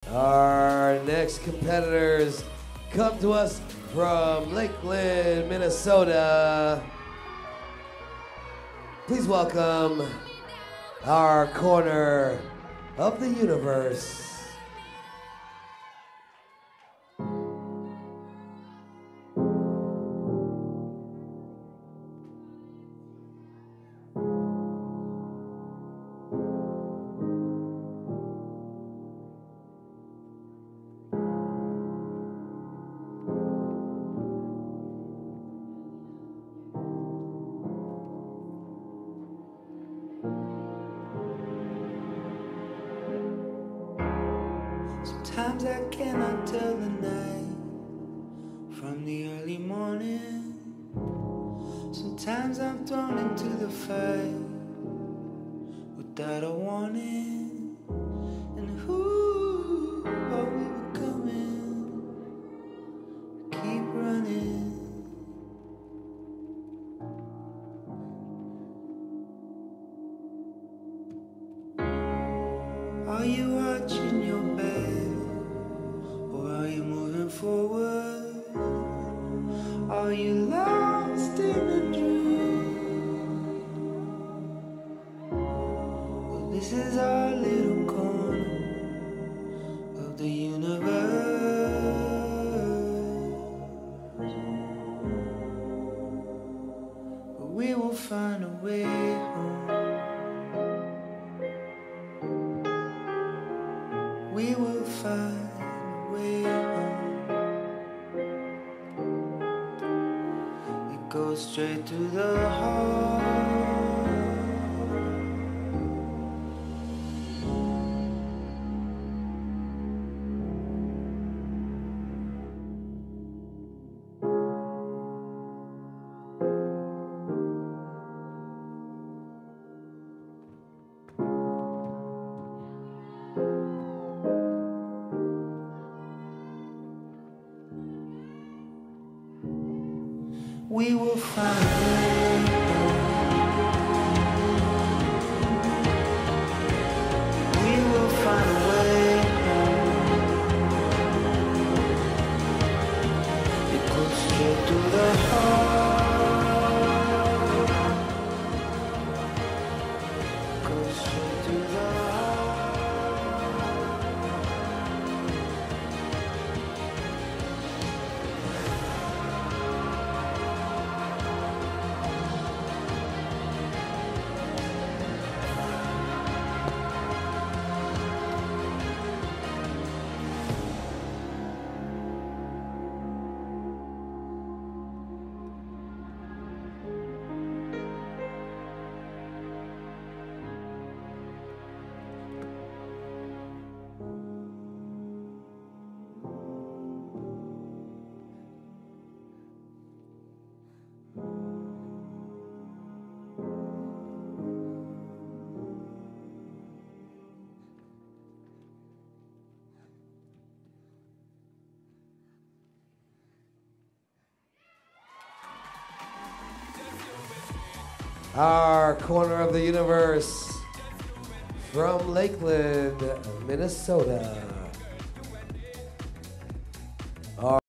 Our next competitors come to us from Lakeland, Minnesota. Please welcome our corner of the universe. Sometimes I cannot tell the night from the early morning. Sometimes I'm thrown into the fight without a warning. And who are we becoming? Keep running. Are you watching your back? Or are you moving forward? Are you lost in a dream? Well, this is our little corner of the universe. But we will find a way home. We will find a way home. It goes straight to the heart. We will find a way home. We will find a way home. It goes straight to the heart. It goes straight to the Our corner of the universe from Lakeland, Minnesota.